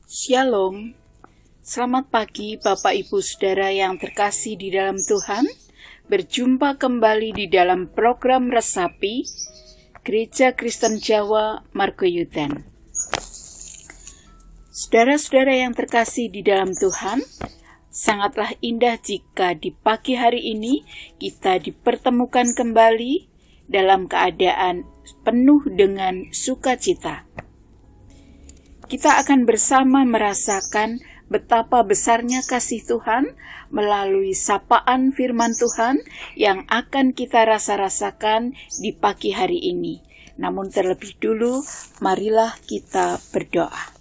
Shalom, selamat pagi Bapak Ibu Saudara yang terkasih di dalam Tuhan. Berjumpa kembali di dalam program Resapi Gereja Kristen Jawa Margoyudan. Saudara-saudara yang terkasih di dalam Tuhan, sangatlah indah jika di pagi hari ini kita dipertemukan kembali dalam keadaan penuh dengan sukacita. Kita akan bersama merasakan betapa besarnya kasih Tuhan melalui sapaan firman Tuhan yang akan kita rasakan di pagi hari ini. Namun terlebih dulu, marilah kita berdoa.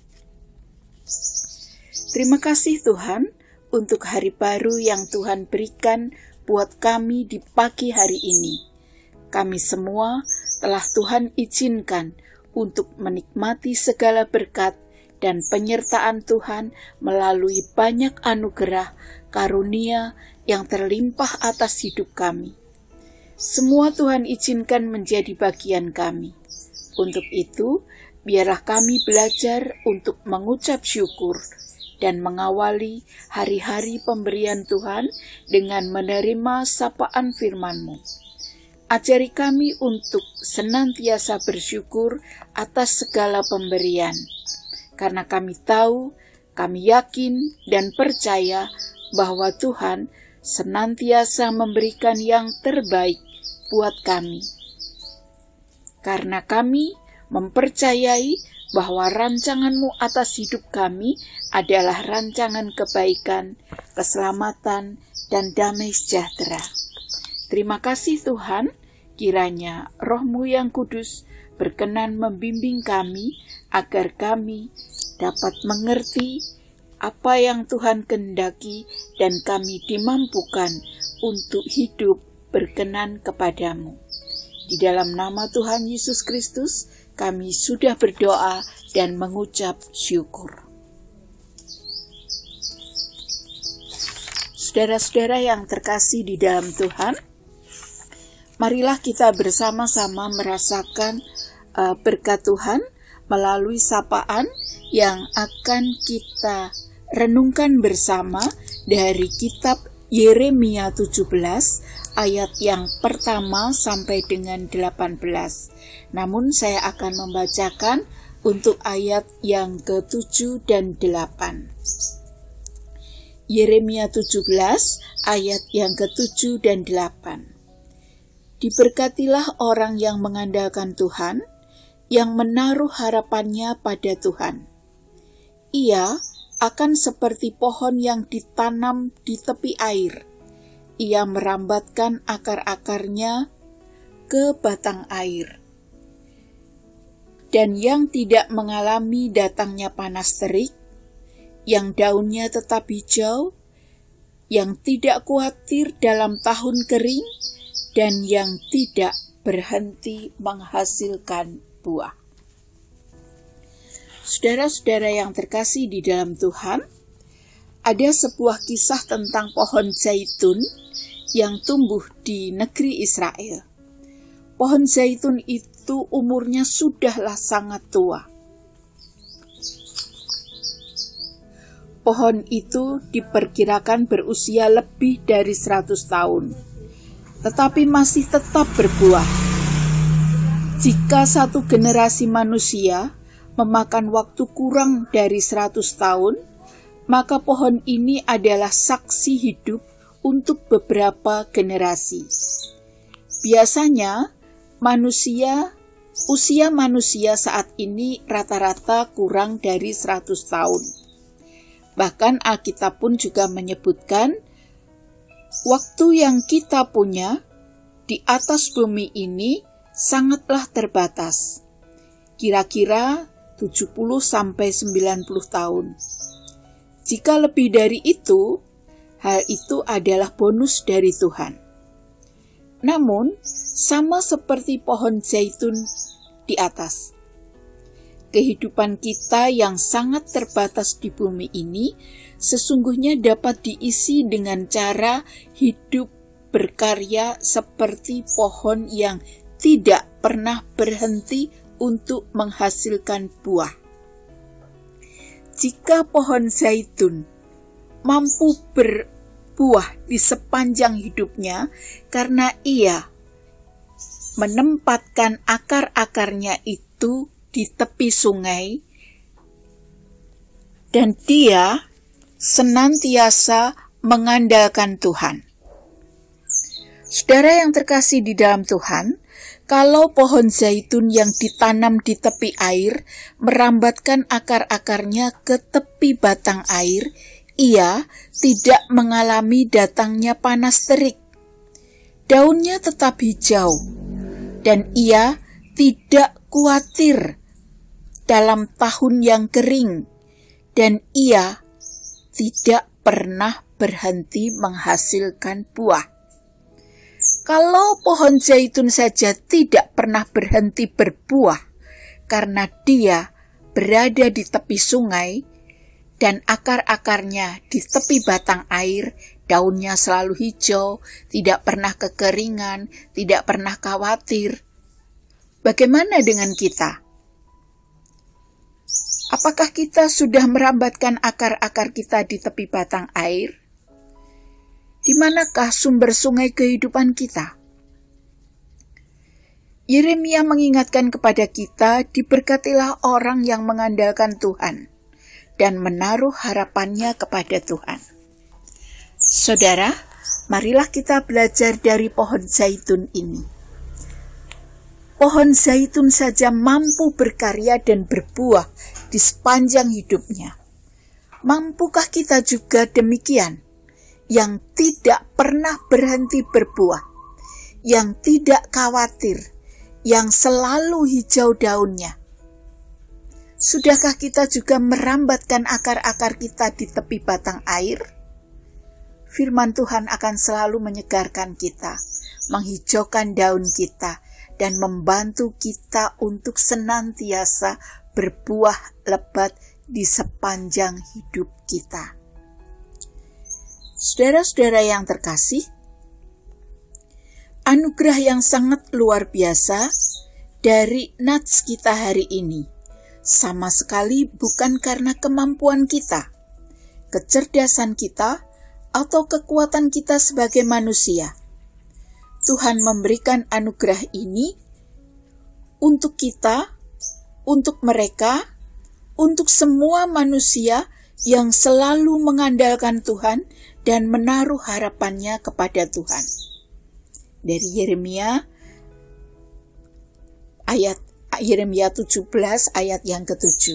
Terima kasih Tuhan untuk hari baru yang Tuhan berikan buat kami di pagi hari ini. Kami semua telah Tuhan izinkan untuk menikmati segala berkat dan penyertaan Tuhan melalui banyak anugerah karunia yang terlimpah atas hidup kami. Semua Tuhan izinkan menjadi bagian kami. Untuk itu, biarlah kami belajar untuk mengucap syukur dan mengawali hari-hari pemberian Tuhan dengan menerima sapaan firman-Mu. Ajari kami untuk senantiasa bersyukur atas segala pemberian, karena kami tahu, kami yakin dan percaya bahwa Tuhan senantiasa memberikan yang terbaik buat kami. Karena kami mempercayai bahwa rancangan-Mu atas hidup kami adalah rancangan kebaikan, keselamatan, dan damai sejahtera. Terima kasih Tuhan, kiranya Roh-Mu yang kudus berkenan membimbing kami agar kami dapat mengerti apa yang Tuhan kehendaki dan kami dimampukan untuk hidup berkenan kepadamu. Di dalam nama Tuhan Yesus Kristus, kami sudah berdoa dan mengucap syukur. Saudara-saudara yang terkasih di dalam Tuhan, marilah kita bersama-sama merasakan berkat Tuhan melalui sapaan yang akan kita renungkan bersama dari kitab Yeremia 17 ayat yang pertama sampai dengan 18. Namun saya akan membacakan untuk ayat yang ke-7 dan 8. Yeremia 17 ayat yang ke-7 dan 8. Diberkatilah orang yang mengandalkan Tuhan, yang menaruh harapannya pada Tuhan. Ia akan seperti pohon yang ditanam di tepi air. Ia merambatkan akar-akarnya ke batang air. Dan yang tidak mengalami datangnya panas terik, yang daunnya tetap hijau, yang tidak khawatir dalam tahun kering, dan yang tidak berhenti menghasilkan buah. Saudara-saudara yang terkasih di dalam Tuhan, ada sebuah kisah tentang pohon zaitun yang tumbuh di negeri Israel. Pohon zaitun itu umurnya sudahlah sangat tua. Pohon itu diperkirakan berusia lebih dari 100 tahun. Tetapi masih tetap berbuah. Jika satu generasi manusia memakan waktu kurang dari 100 tahun, maka pohon ini adalah saksi hidup untuk beberapa generasi. Biasanya, usia manusia saat ini rata-rata kurang dari 100 tahun. Bahkan Alkitab pun juga menyebutkan waktu yang kita punya di atas bumi ini sangatlah terbatas. Kira-kira 70-90 tahun. Jika lebih dari itu, hal itu adalah bonus dari Tuhan. Namun, sama seperti pohon zaitun di atas, kehidupan kita yang sangat terbatas di bumi ini sesungguhnya dapat diisi dengan cara hidup berkarya seperti pohon yang tidak pernah berhenti untuk menghasilkan buah. jika pohon zaitun mampu berbuah di sepanjang hidupnya karena ia menempatkan akar-akarnya itu di tepi sungai dan dia senantiasa mengandalkan Tuhan. Saudara yang terkasih di dalam Tuhan, kalau pohon zaitun yang ditanam di tepi air merambatkan akar-akarnya ke tepi batang air, ia tidak mengalami datangnya panas terik. Daunnya tetap hijau, dan ia tidak khawatir dalam tahun yang kering, dan ia tidak pernah berhenti menghasilkan buah. Kalau pohon zaitun saja tidak pernah berhenti berbuah karena dia berada di tepi sungai dan akar-akarnya di tepi batang air, daunnya selalu hijau, tidak pernah kekeringan, tidak pernah khawatir. Bagaimana dengan kita? Apakah kita sudah merambatkan akar-akar kita di tepi batang air? Di manakah sumber sungai kehidupan kita? Yeremia mengingatkan kepada kita, diberkatilah orang yang mengandalkan Tuhan dan menaruh harapannya kepada Tuhan. Saudara, marilah kita belajar dari pohon zaitun ini. Pohon zaitun saja mampu berkarya dan berbuah di sepanjang hidupnya. Mampukah kita juga demikian, yang tidak pernah berhenti berbuah, yang tidak khawatir, yang selalu hijau daunnya? Sudahkah kita juga merambatkan akar-akar kita di tepi batang air? Firman Tuhan akan selalu menyegarkan kita, menghijaukan daun kita, dan membantu kita untuk senantiasa berbuah lebat di sepanjang hidup kita. Saudara-saudara yang terkasih, anugerah yang sangat luar biasa dari nats kita hari ini sama sekali bukan karena kemampuan kita, kecerdasan kita, atau kekuatan kita sebagai manusia. Tuhan memberikan anugerah ini untuk kita, untuk mereka, untuk semua manusia yang selalu mengandalkan Tuhan dan menaruh harapannya kepada Tuhan. Dari Yeremia 17 ayat yang ke-7.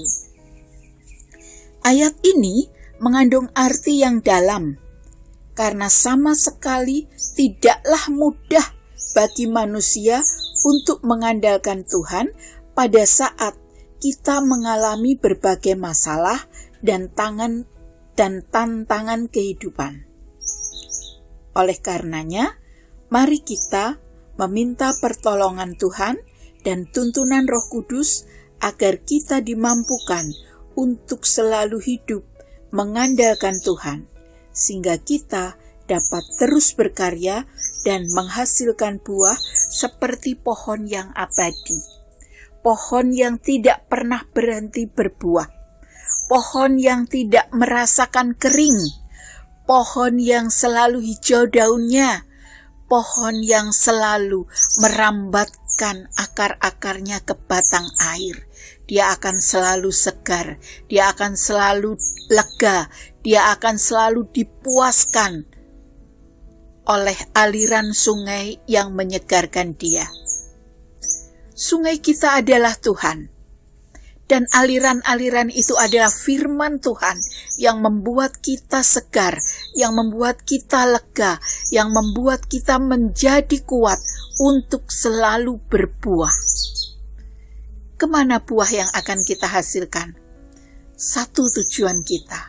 Ayat ini mengandung arti yang dalam, karena sama sekali tidaklah mudah bagi manusia untuk mengandalkan Tuhan pada saat kita mengalami berbagai masalah dan tantangan kehidupan. Oleh karenanya, mari kita meminta pertolongan Tuhan dan tuntunan Roh Kudus agar kita dimampukan untuk selalu hidup mengandalkan Tuhan, sehingga kita dapat terus berkarya dan menghasilkan buah seperti pohon yang abadi, pohon yang tidak pernah berhenti berbuah, pohon yang tidak merasakan kering, pohon yang selalu hijau daunnya, pohon yang selalu merambatkan akar-akarnya ke batang air. Dia akan selalu segar, dia akan selalu lega, dia akan selalu dipuaskan oleh aliran sungai yang menyegarkan dia. Sungai kita adalah Tuhan, dan aliran-aliran itu adalah firman Tuhan yang membuat kita segar, yang membuat kita lega, yang membuat kita menjadi kuat untuk selalu berbuah. Kemana buah yang akan kita hasilkan? Satu tujuan kita,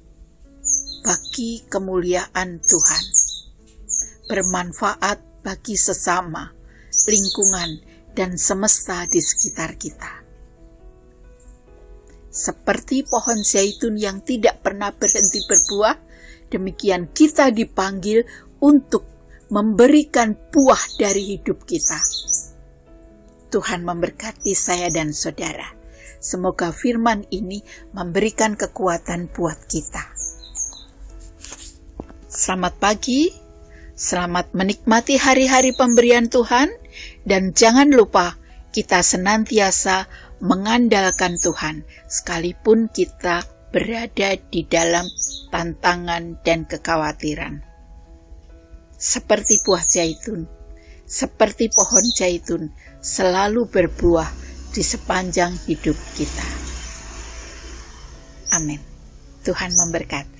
bagi kemuliaan Tuhan, bermanfaat bagi sesama, lingkungan, dan semesta di sekitar kita. Seperti pohon zaitun yang tidak pernah berhenti berbuah, demikian kita dipanggil untuk memberikan buah dari hidup kita. Tuhan memberkati saya dan saudara. Semoga firman ini memberikan kekuatan buat kita. Selamat pagi, selamat menikmati hari-hari pemberian Tuhan, dan jangan lupa kita senantiasa mengandalkan Tuhan, sekalipun kita berada di dalam tantangan dan kekhawatiran. Seperti buah zaitun, seperti pohon zaitun, selalu berbuah di sepanjang hidup kita. Amin. Tuhan memberkati.